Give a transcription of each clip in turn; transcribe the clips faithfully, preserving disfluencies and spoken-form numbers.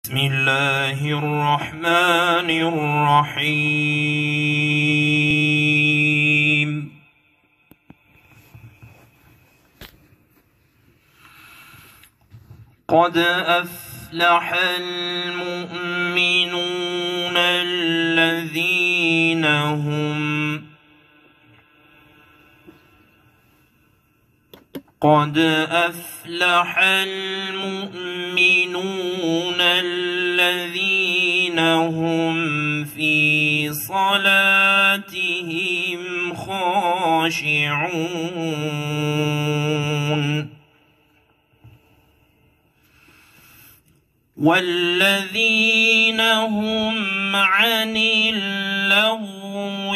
بسم الله الرحمن الرحيم. قد أفلح المؤمنون الذين هم قد أفلح المؤمنون الذين هم في صلاتهم خاشعون والذين هم عن اللغو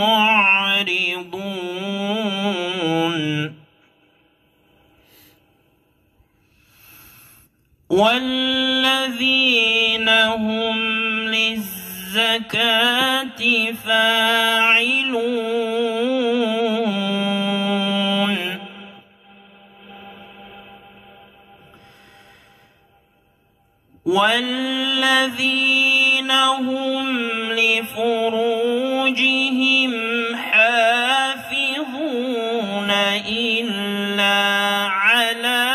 معرضون والذين هم للزكاة فاعلون والذين هم لفروجهم حافظون إلا على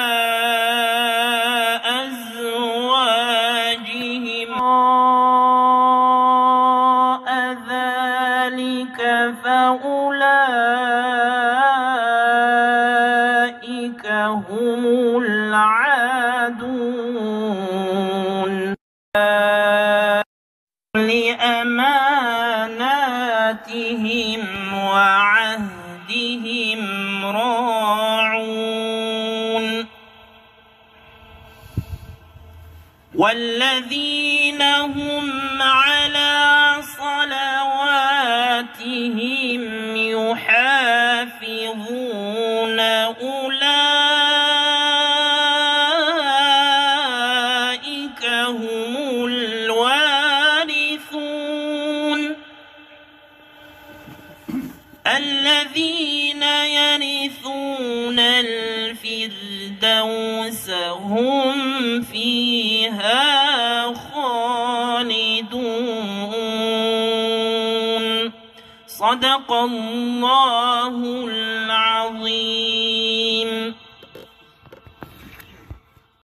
فأولئك هم العادون لأماناتهم وعهدهم راعون والذين هم على صلواتهم يحافظون أولئك هم الوارثون الذين يرثون الفردوس هم فيها خالدون. صدق الله العظيم.